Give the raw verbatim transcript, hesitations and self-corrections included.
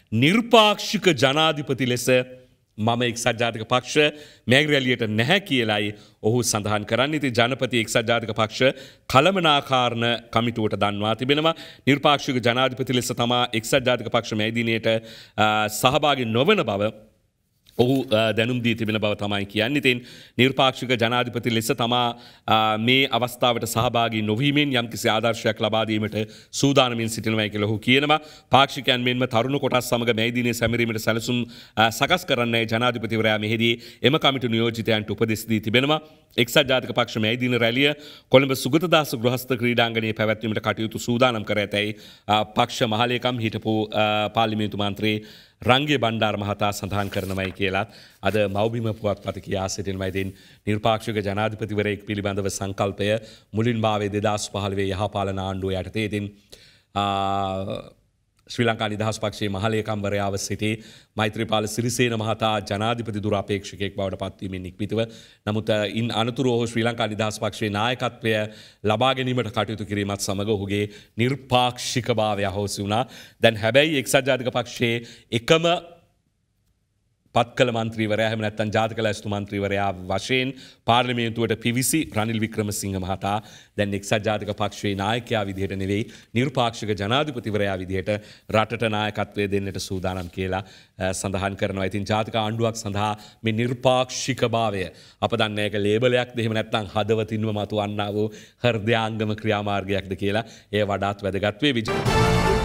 නිර්පාක්ෂික ජනාධිපති ලෙස මම එක්සත් ජාතික පක්ෂ මැග්‍රැලියට නැහැ කියලයි ඔහු සඳහන් කරන්නේ. ඉතින් ජනපති එක්සත් ජාතික පක්ෂ කළමනාකාරණ කමිටුවට දන්වා තිබෙනවා. නිර්පාක්ෂික ජනාධිපති ලෙස තමා එක්සත් ජාතික පක්ෂ මැදිනියට සහභාගී නොවන බව ඔහු දැනුම් දී තිබෙන බව තමයි කියන්නේ. ඉතින් නිර්පාක්ෂික ජනාධිපති ලෙස තමා මේ අවස්ථාවට සහභාගී නොවීමෙන් යම්කිසි ආදර්ශයක් ලබා දීමට සූදානමින් සිටිනවා කියලා ඔහු කියනවා. පාක්ෂිකයන් මෙන්ම තරුණ කොටස් සමග මේ දිනේ සැමරීමට සැලසුම් සකස් කරන්නයි ජනාධිපතිවරයා මෙහිදී එම කමිටු නියෝජිතයන්ට උපදෙස් දී තිබෙනවා. එක්සත් ජාතික පක්ෂ මේ දින රැළිය කොළඹ සුගතදාස ගෘහස්ත ක්‍රීඩාංගණයේ පැවැත්වීමට කටයුතු සූදානම් කර ඇතැයි පක්ෂ මහලේකම් හිටපු පාර්ලිමේන්තු මන්ත්‍රී රංගේ බණ්ඩාර මහතා සඳහන් කරනවායි කියලා අද මව්බිම පුවත්පත කියා සිටිනවා. ඉතින් නිර්පාක්ෂික ජනාධිපතිවරයෙක් පිළිබඳව සංකල්පය මුලින්ම ආවේ දෙදහස් පහළොව යහපාලන ආණ්ඩුව යටතේ. ඉතින් ශ්‍රී ලංකා නිදහස් පක්ෂයේ මහලේකම්වරයාව සිටි මෛත්‍රීපාල සිරිසේන මහතා ජනාධිපති දුරාපේක්ෂකයෙක් බවට පත්වීමෙන් නික්මිතව නමුත් ඉන් අනතුරුව ඔහු ශ්‍රී ලංකා නිදහස් පක්ෂයේ නායකත්වය ලබා ගැනීමට කටයුතු කිරීමත් සමග ඔහුගේ නිර්පාක්ෂිකභාවය අහෝසි වුණා. දැන් හැබැයි එක්සත් ජාතික පක්ෂයේ එකම පත්කල මන්ත්‍රීවරයා එහෙම නැත්නම් ජාතික ලැයිස්තු මන්ත්‍රීවරයා වශයෙන් පාර්ලිමේන්තුවට පිවිසි රනිල් වික්‍රමසිංහ මහතා දැන් එක්සත් ජාතික පක්ෂයේ නායකයා විදිහට නෙවෙයි නිර්පාක්ෂික ජනාධිපතිවරයා විදිහට රටට නායකත්වය දෙන්නට සූදානම් කියලා සඳහන් කරනවා. ඉතින් ජාතික ආණ්ඩුවක් සඳහා මේ නිර්පාක්ෂිකභාවය අප දන්නේ ඒක ලේබලයක්ද එහෙම නැත්නම් හදවතින්ම මතුවන්නා වූ හෘදයාංගම ක්‍රියාමාර්ගයක්ද කියලා එය වඩාත් වැදගත් වේ.